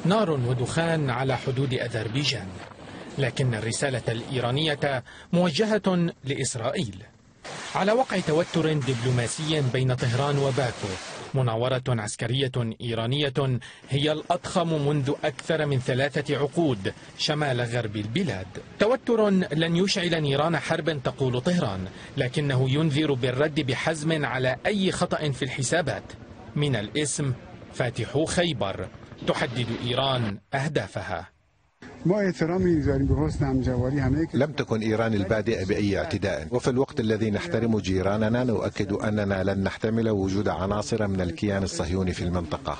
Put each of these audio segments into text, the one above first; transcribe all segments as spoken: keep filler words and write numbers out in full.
نار ودخان على حدود أذربيجان، لكن الرسالة الإيرانية موجهة لإسرائيل. على وقع توتر دبلوماسي بين طهران وباكو، مناورة عسكرية إيرانية هي الأضخم منذ أكثر من ثلاثة عقود شمال غرب البلاد. توتر لن يشعل نيران حرب تقول طهران، لكنه ينذر بالرد بحزم على أي خطأ في الحسابات. من الاسم فاتحو خيبر تحدد إيران أهدافها. لم تكن إيران البادئة بأي اعتداء، وفي الوقت الذي نحترم جيراننا نؤكد أننا لن نحتمل وجود عناصر من الكيان الصهيوني في المنطقة.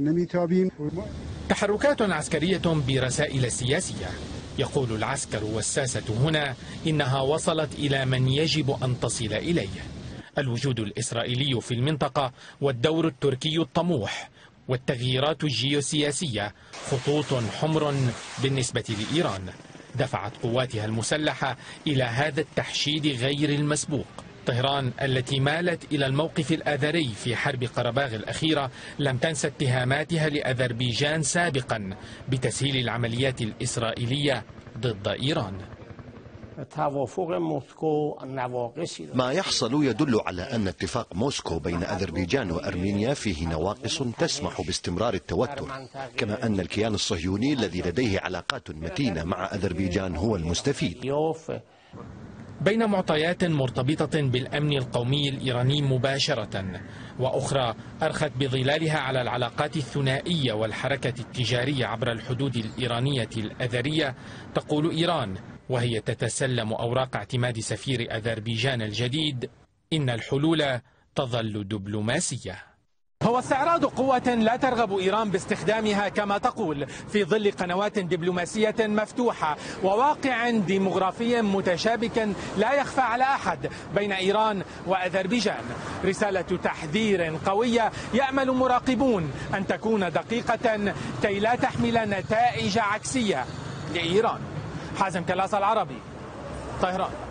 تحركات عسكرية برسائل سياسية. يقول العسكر والساسة هنا إنها وصلت إلى من يجب أن تصل إليه: الوجود الإسرائيلي في المنطقة والدور التركي الطموح والتغييرات الجيوسياسية خطوط حمر بالنسبة لإيران دفعت قواتها المسلحة إلى هذا التحشيد غير المسبوق. طهران التي مالت إلى الموقف الآذري في حرب قرباغ الأخيرة لم تنس اتهاماتها لأذربيجان سابقا بتسهيل العمليات الإسرائيلية ضد إيران. ما يحصل يدل على أن اتفاق موسكو بين أذربيجان وأرمينيا فيه نواقص تسمح باستمرار التوتر، كما أن الكيان الصهيوني الذي لديه علاقات متينة مع أذربيجان هو المستفيد. بين معطيات مرتبطة بالأمن القومي الإيراني مباشرة وأخرى أرخت بظلالها على العلاقات الثنائية والحركة التجارية عبر الحدود الإيرانية الأذرية، تقول إيران وهي تتسلم أوراق اعتماد سفير أذربيجان الجديد إن الحلول تظل دبلوماسية. هو استعراض قوة لا ترغب إيران باستخدامها كما تقول في ظل قنوات دبلوماسية مفتوحة وواقع ديمغرافي متشابك لا يخفى على أحد بين إيران وأذربيجان. رسالة تحذير قوية يأمل مراقبون أن تكون دقيقة كي لا تحمل نتائج عكسية لإيران. حازم كلاس، العربي، طهران.